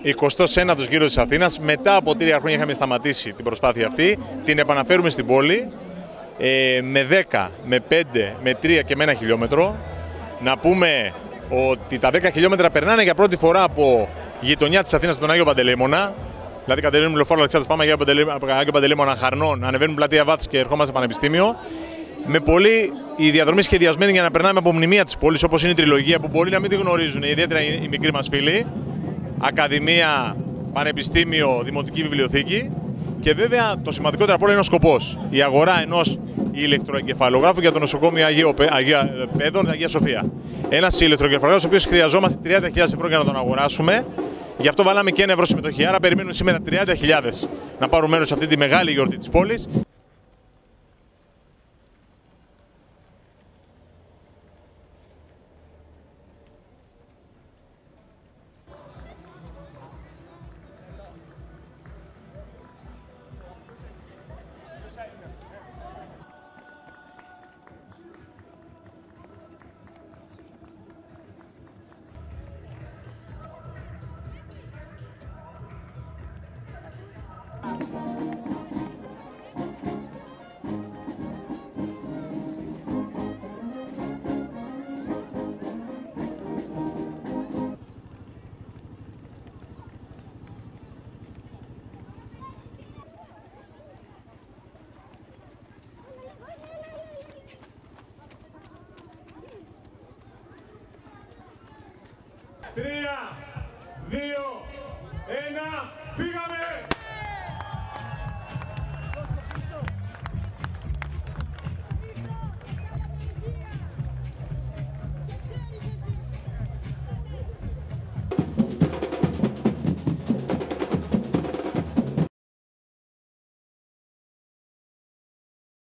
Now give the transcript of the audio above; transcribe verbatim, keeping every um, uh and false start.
εικοστός ένατος γύρος της Αθήνας. Μετά από τρία χρόνια είχαμε σταματήσει την προσπάθεια αυτή. Την επαναφέρουμε στην πόλη ε, με δέκα, με πέντε, με τρία και με ένα χιλιόμετρο. Να πούμε ότι τα δέκα χιλιόμετρα περνάνε για πρώτη φορά από γειτονιά της Αθήνας, τον Άγιο Παντελεήμονα. Δηλαδή, κατεβαίνουμε λεωφόρο Αλεξάνδρας, πάμε για Άγιο Παντελεήμονα Χαρνών, ανεβαίνουμε πλατεία Βάθης και ερχόμαστε πανεπιστήμιο. Με πολύ η διαδρομή σχεδιασμένη για να περνάμε από μνημεία της πόλης, όπως είναι η Τριλογία, που μπορεί να μην τη γνωρίζουν, ιδιαίτερα οι μικροί μας φίλοι. Ακαδημία, πανεπιστήμιο, δημοτική βιβλιοθήκη. Και βέβαια το σημαντικότερο από όλα είναι ο σκοπός. Η αγορά ενός ηλεκτροεγκεφαλογράφου για το νοσοκομείο Αγίου Παιδών, Αγία Σοφία. Ένας ηλεκτροεγκεφαλογράφος, ο οποίος χρειαζόμαστε τριάντα χιλιάδες ευρώ για να τον αγοράσουμε. Γι' αυτό βάλαμε και ένα ευρώ συμμετοχή. Άρα περιμένουν σήμερα τριάντα χιλιάδες να πάρουν μέρος σε αυτή τη μεγάλη γιορτή της πόλης. Τρία, δύο,